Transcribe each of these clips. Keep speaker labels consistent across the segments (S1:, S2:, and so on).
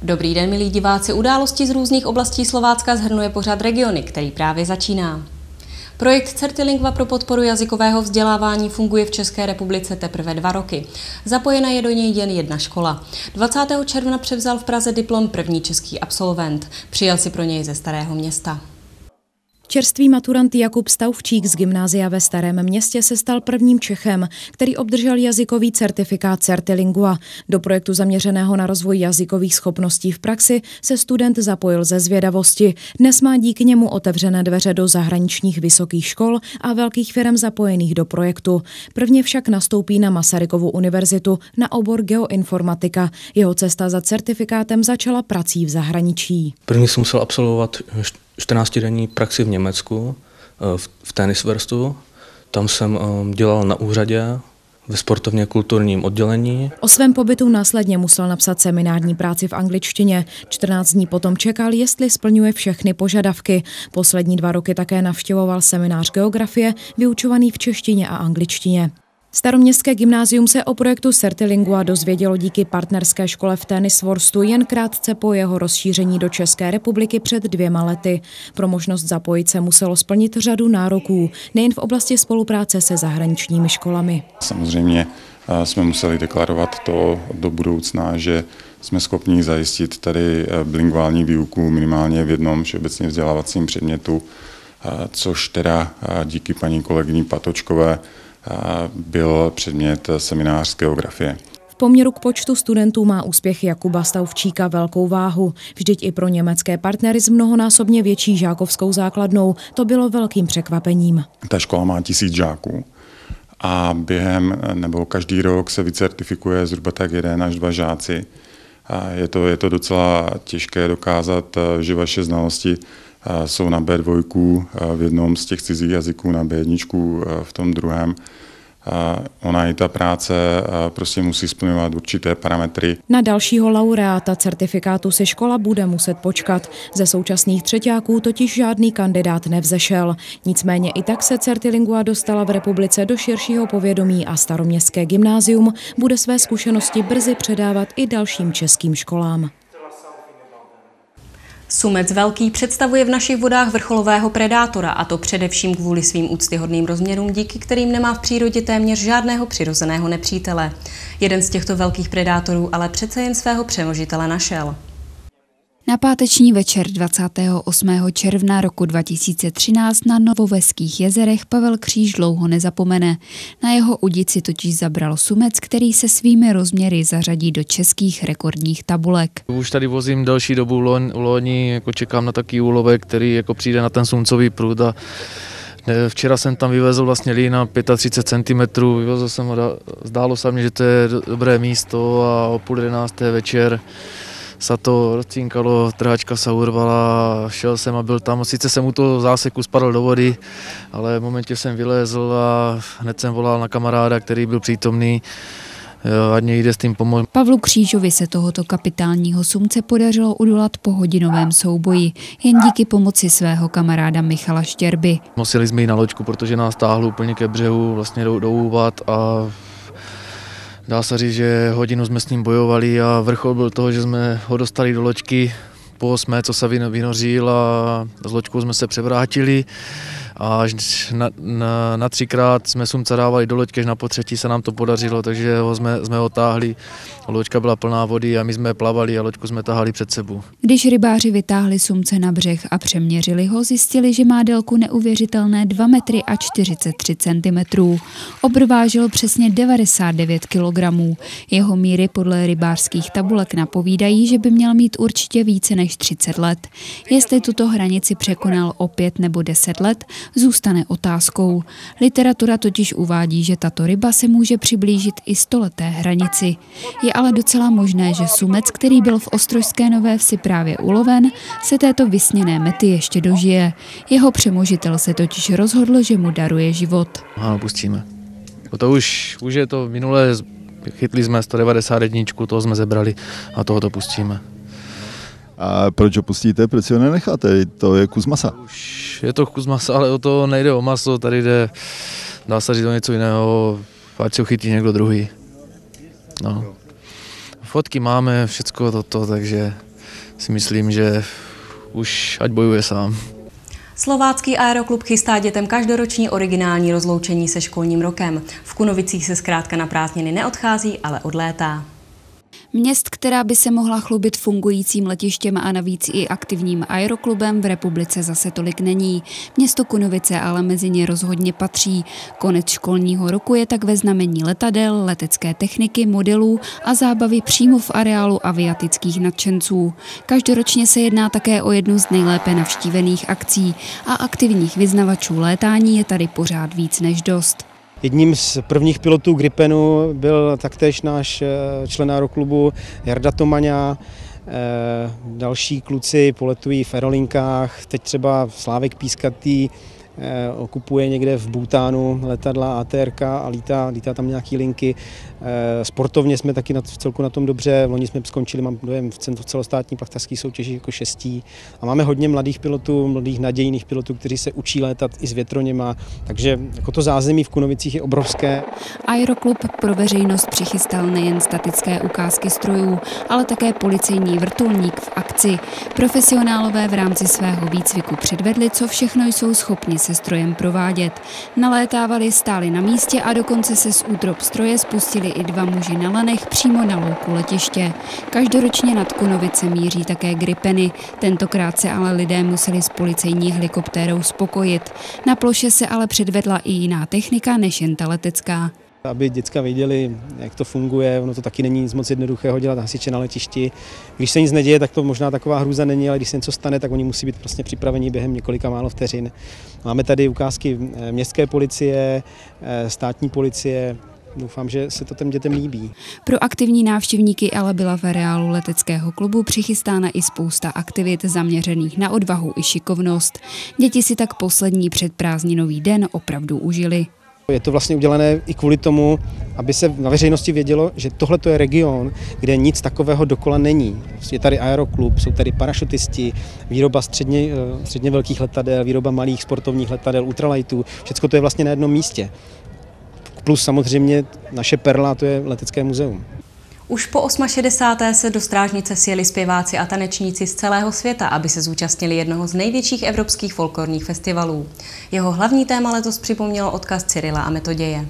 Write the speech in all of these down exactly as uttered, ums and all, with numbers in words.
S1: Dobrý den, milí diváci, události z různých oblastí Slovácka shrnuje pořad Regiony, který právě začíná. Projekt Certilingua pro podporu jazykového vzdělávání funguje v České republice teprve dva roky. Zapojena je do něj jen jedna škola. dvacátého června převzal v Praze diplom první český absolvent. Přijel si pro něj ze Starého Města.
S2: Čerstvý maturant Jakub Stauvčík z gymnázia ve Starém Městě se stal prvním Čechem, který obdržel jazykový certifikát Certilingua. Do projektu zaměřeného na rozvoj jazykových schopností v praxi se student zapojil ze zvědavosti. Dnes má díky němu otevřené dveře do zahraničních vysokých škol a velkých firm zapojených do projektu. Prvně však nastoupí na Masarykovu univerzitu na obor geoinformatika. Jeho cesta za certifikátem začala prací v zahraničí.
S3: První jsem musel absolvovat čtrnáctidenní praxi v Německu, v Tenniswerkstu. Tam jsem dělal na úřadě ve sportovně kulturním oddělení.
S2: O svém pobytu následně musel napsat seminární práci v angličtině. čtrnáct dní potom čekal, jestli splňuje všechny požadavky. Poslední dva roky také navštěvoval seminář geografie, vyučovaný v češtině a angličtině. Staroměstské gymnázium se o projektu Certilingua dozvědělo díky partnerské škole v Tenniswerkstu jen krátce po jeho rozšíření do České republiky před dvěma lety. Pro možnost zapojit se muselo splnit řadu nároků, nejen v oblasti spolupráce se zahraničními školami.
S4: Samozřejmě jsme museli deklarovat to do budoucna, že jsme schopni zajistit tady bilingvální výuku minimálně v jednom všeobecně vzdělávacím předmětu, což teda díky paní kolegyni Patočkové byl předmět seminář geografie.
S2: V poměru k počtu studentů má úspěch Jakuba Stauvčíka velkou váhu. Vždyť i pro německé partnery s mnohonásobně větší žákovskou základnou to bylo velkým překvapením.
S4: Ta škola má tisíc žáků a během nebo každý rok se vycertifikuje zhruba tak jeden až dva žáci. A je to, je to docela těžké dokázat, že vaše znalosti jsou na bé dva v jednom z těch cizích jazyků, na bé jedna v tom druhém. Ona i ta práce prostě musí splňovat určité parametry.
S2: Na dalšího laureáta certifikátu si škola bude muset počkat. Ze současných třeťáků totiž žádný kandidát nevzešel. Nicméně i tak se Certilingua dostala v republice do širšího povědomí a Staroměstské gymnázium bude své zkušenosti brzy předávat i dalším českým školám.
S1: Sumec velký představuje v našich vodách vrcholového predátora, a to především kvůli svým úctyhodným rozměrům, díky kterým nemá v přírodě téměř žádného přirozeného nepřítele. Jeden z těchto velkých predátorů ale přece jen svého přemožitele našel.
S5: Na páteční večer dvacátého osmého června roku dva tisíce třináct na Novoveských jezerech Pavel Kříž dlouho nezapomene. Na jeho udici totiž zabral sumec, který se svými rozměry zařadí do českých rekordních tabulek. Už tady vozím další dobu loni, jako čekám na takový úlovek, který jako přijde na ten sumcový prud. A včera jsem tam vyvezl vlastně lín na třicet pět centimetrů, vyvezl jsem ho, zdálo se mi, že to je dobré místo, a o půl jedenácté večer se to rozcínkalo, trhačka se urvala, šel jsem a byl tam. Sice jsem u toho záseku spadl do vody, ale v momentě jsem vylezl a hned jsem volal na kamaráda, který byl přítomný, ať mě jde s tím pomoct. Pavlu Křížovi se tohoto kapitálního sumce podařilo udolat po hodinovém souboji, jen díky pomoci svého kamaráda Michala Štěrby. Museli jsme jít na loďku, protože nás táhlo úplně ke břehu, vlastně do, do úvat, a dá se říct, že hodinu jsme s ním bojovali a vrchol byl toho, že jsme ho dostali do loďky po osmé, co se vynořil, a s loďkou jsme se převrátili. A až na, na, na třikrát jsme sumce dávali do loďky, až na potřetí se nám to podařilo, takže ho jsme, jsme ho táhli. Loďka byla plná vody a my jsme plavali a loďku jsme tahali před sebou. Když rybáři vytáhli sumce na břeh a přeměřili ho, zjistili, že má délku neuvěřitelné dva metry a čtyřicet tři centimetrů. Obr vážil přesně devadesát devět kilogramů. Jeho míry podle rybářských tabulek napovídají, že by měl mít určitě více než třicet let. Jestli tuto hranici překonal o pět nebo deset let, zůstane otázkou. Literatura totiž uvádí, že tato ryba se může přiblížit i stoleté hranici. Je ale docela možné, že sumec, který byl v Ostrožské Nové Vsi právě uloven, se této vysněné mety ještě dožije. Jeho přemožitel se totiž rozhodl, že mu daruje život. Ano, pustíme. To už, už je to minulé, chytli jsme sto devadesát jedna, toho jsme zebrali a toho to pustíme.
S6: A proč ho pustíte, proč si ho nenecháte? To je kus masa.
S3: Už je to kus masa, ale o to nejde o maso, tady jde, dá se říct o něco jiného, ať si ho chytí někdo druhý. No. Fotky máme, všecko toto, takže
S7: si myslím, že už ať bojuje sám.
S1: Slovácký aeroklub chystá dětem každoroční originální rozloučení se školním rokem. V Kunovicích se zkrátka na prázdniny neodchází, ale odlétá.
S5: Měst, která by se mohla chlubit fungujícím letištěm a navíc i aktivním aeroklubem, v republice zase tolik není. Město Kunovice ale mezi ně rozhodně patří. Konec školního roku je tak ve znamení letadel, letecké techniky, modelů a zábavy přímo v areálu aviatických nadšenců. Každoročně se jedná také o jednu z nejlépe navštívených akcí a aktivních vyznavačů létání je tady pořád víc než dost.
S8: Jedním z prvních pilotů Gripenu byl taktéž náš člen aeroklubu Jarda Tomaňa. Další kluci poletují v aerolinkách, teď třeba Slávek Pískatý okupuje někde v Bhutánu letadla A T R K a lítá, lítá tam nějaký linky. Sportovně jsme taky na, v celku na tom dobře, v loni jsme skončili, mám dojem, v celostátní plachtařské soutěži jako šestí. A máme hodně mladých pilotů, mladých nadějných pilotů, kteří se učí létat i s větroněma, takže jako to zázemí v Kunovicích je obrovské.
S5: Aeroklub pro veřejnost přichystal nejen statické ukázky strojů, ale také policejní vrtulník v akci. Profesionálové v rámci svého výcviku předvedli, co všechno jsou schopni se strojem provádět. Nalétávali, stáli na místě a dokonce se z útrop stroje spustili i dva muži na lanech přímo na louku letiště. Každoročně nad Kunovice míří také Gripeny. Tentokrát se ale lidé museli s policejní helikoptérou spokojit. Na ploše se ale předvedla i jiná technika než jen ta letecká.
S8: Aby děcka věděli, jak to funguje, ono to taky není nic moc jednoduchého dělat hasiče na letišti. Když se nic neděje, tak to možná taková hrůza není, ale když se něco stane, tak oni musí být prostě připraveni během několika málo vteřin. Máme tady ukázky městské policie, státní policie. Doufám, že se to těm dětem líbí.
S5: Pro aktivní návštěvníky ale byla v areálu leteckého klubu přichystána i spousta aktivit zaměřených na odvahu i šikovnost. Děti si tak poslední předprázdninový den opravdu užili.
S8: Je to vlastně udělané i kvůli tomu, aby se na veřejnosti vědělo, že tohle je region, kde nic takového dokola není. Je tady aeroklub, jsou tady parašutisti, výroba středně, středně velkých letadel, výroba malých sportovních letadel, ultralightů, všechno to je vlastně na jednom místě. Plus samozřejmě naše perla, to je letecké muzeum.
S1: Už po šedesáté osmé se do Strážnice sjeli zpěváci a tanečníci z celého světa, aby se zúčastnili jednoho z největších evropských folklorních festivalů. Jeho hlavní téma letos připomnělo odkaz Cyrila a Metoděje.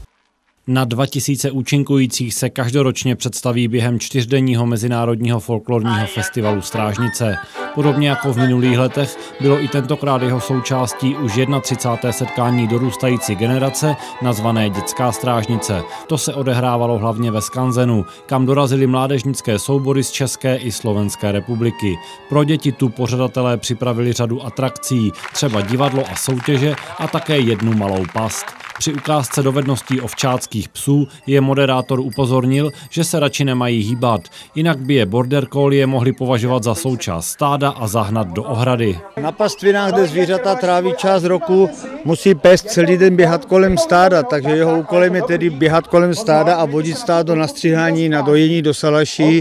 S9: Na dva tisíce účinkujících se každoročně představí během čtyřdenního mezinárodního folklorního festivalu Strážnice. Podobně jako v minulých letech bylo i tentokrát jeho součástí už třicáté první setkání dorůstající generace nazvané Dětská strážnice. To se odehrávalo hlavně ve Skanzenu, kam dorazily mládežnické soubory z České i Slovenské republiky. Pro děti tu pořadatelé připravili řadu atrakcí, třeba divadlo a soutěže a také jednu malou past. Při ukázce dovedností ovčáckých psů je moderátor upozornil, že se radši nemají hýbat, jinak by je border collie mohli považovat za součást stáda a zahnat do ohrady.
S10: Na pastvinách, kde zvířata tráví část roku, musí pes celý den běhat kolem stáda, takže jeho úkolem je tedy běhat kolem stáda a vodit stádo na stříhání, na dojení do salaší.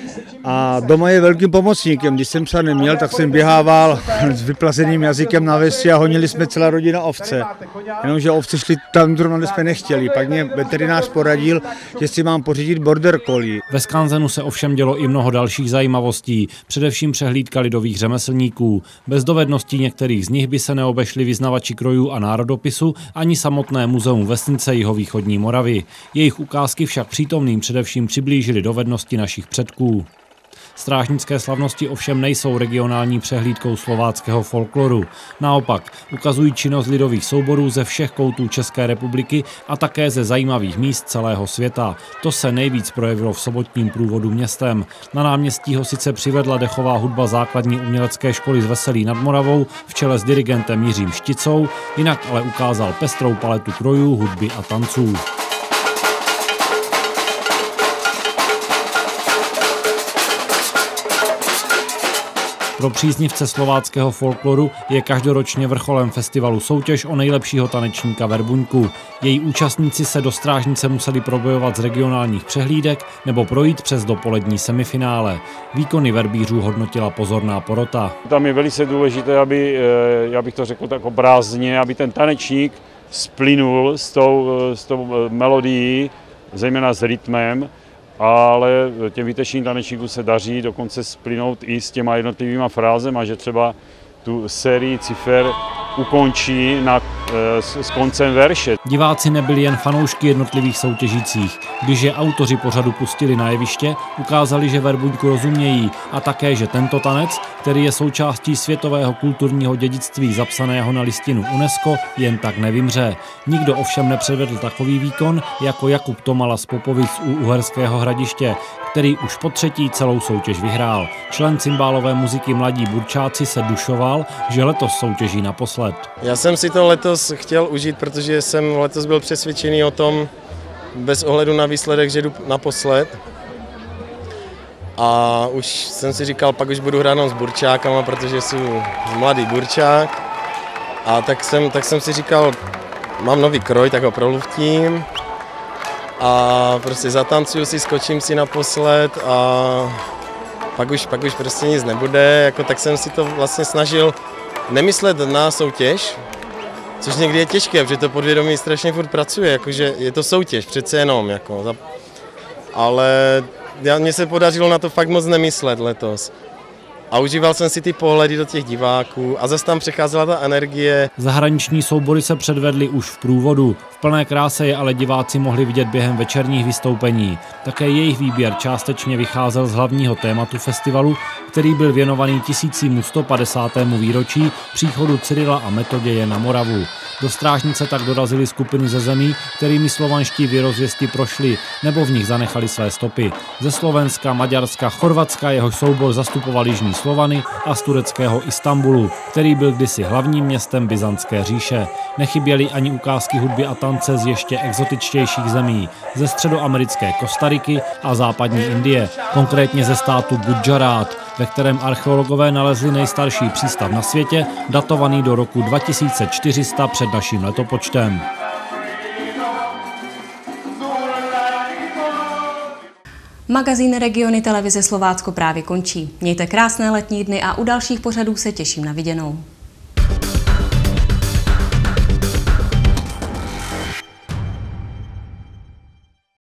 S10: A doma je velkým pomocníkem. Když jsem psa neměl, tak jsem běhával s vyplazeným jazykem na vesti a honili jsme celá rodina ovce. Jenomže ovce šli tam, kde jsme nechtěli. Pak mě veterinář poradil, že si mám pořídit border collie.
S9: Ve Skanzenu se ovšem dělo i mnoho dalších zajímavostí, především přehlídka lidových řemeslníků. Bez dovedností některých z nich by se neobešli vyznavači krojů a národopisu ani samotné muzeum vesnice jihovýchodní Moravy. Jejich ukázky však přítomným především přiblížily dovednosti našich předků. Strážnické slavnosti ovšem nejsou regionální přehlídkou slováckého folkloru. Naopak, ukazují činnost lidových souborů ze všech koutů České republiky a také ze zajímavých míst celého světa. To se nejvíc projevilo v sobotním průvodu městem. Na náměstí ho sice přivedla dechová hudba základní umělecké školy z Veselí nad Moravou v čele s dirigentem Jiřím Šticou, jinak ale ukázal pestrou paletu krojů, hudby a tanců. Pro příznivce slováckého folkloru je každoročně vrcholem festivalu soutěž o nejlepšího tanečníka Verbuňku. Její účastníci se do Strážnice museli probojovat z regionálních přehlídek nebo projít přes dopolední semifinále. Výkony verbířů hodnotila pozorná porota.
S11: Tam je velice důležité, aby, já bych to řekl tak obrazně, aby ten tanečník splynul s tou, s tou melodií, zejména s rytmem, ale těm výtečným tanečníkům se daří dokonce splynout i s těma jednotlivýma frázema, že třeba tu sérii cifer ukončí na, s, s koncem verše.
S9: Diváci nebyli jen fanoušky jednotlivých soutěžících. Když je autoři pořadu pustili na jeviště, ukázali, že verbuňku rozumějí a také, že tento tanec, který je součástí světového kulturního dědictví zapsaného na listinu UNESCO, jen tak nevymře. Nikdo ovšem nepředvedl takový výkon jako Jakub Tomala z Popovic u Uherského Hradiště, který už po třetí celou soutěž vyhrál. Člen cymbálové muziky Mladí burčáci se dušoval, že letos soutěží naposled.
S12: Já jsem si to letos chtěl užít, protože jsem letos byl přesvědčený o tom, bez ohledu na výsledek, že jdu naposled. A už jsem si říkal, pak už budu hrát s burčákama, protože jsem mladý burčák. A tak jsem, tak jsem si říkal, mám nový kroj, tak ho proluftím. A prostě zatancuju si, skočím si naposled a pak už, pak už prostě nic nebude. Jako, tak jsem si to vlastně snažil nemyslet na soutěž, což někdy je těžké, protože to podvědomí strašně furt pracuje, jakože je to soutěž, přece jenom, jako, ale mně se podařilo na to fakt moc nemyslet letos. A užíval jsem si ty pohledy do těch diváků a zase tam přecházela ta energie.
S9: Zahraniční soubory se předvedly už v průvodu. V plné kráse je ale diváci mohli vidět během večerních vystoupení. Také jejich výběr částečně vycházel z hlavního tématu festivalu, který byl věnovaný tisícímu sto padesátému výročí příchodu Cyrila a Metoděje na Moravu. Do Strážnice tak dorazily skupiny ze zemí, kterými slovanští věrozvěsti prošli nebo v nich zanechali své stopy. Ze Slovenska, Maďarska, Chorvatska, jehož soubor zastupoval jižní Slovany a z tureckého Istanbulu, který byl kdysi hlavním městem Byzantské říše. Nechyběly ani ukázky hudby a tance z ještě exotičtějších zemí, ze středoamerické Kostariky a západní Indie, konkrétně ze státu Gujarat, ve kterém archeologové nalezli nejstarší přístav na světě, datovaný do roku dva tisíce čtyři sta před naším letopočtem.
S1: Magazín Regiony televize Slovácko právě končí. Mějte krásné letní dny a u dalších pořadů se těším na viděnou.